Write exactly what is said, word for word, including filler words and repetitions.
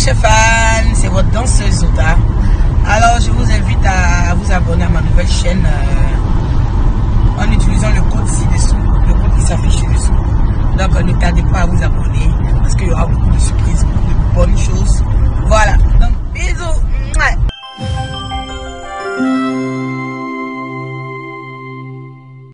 chers fans, c'est votre danseuse Zota. Alors je vous invite à vous abonner à ma nouvelle chaîne euh, en utilisant le code ci-dessous, le code qui s'affiche ci-dessous. Donc ne tardez pas à vous abonner parce qu'il y aura beaucoup de surprises.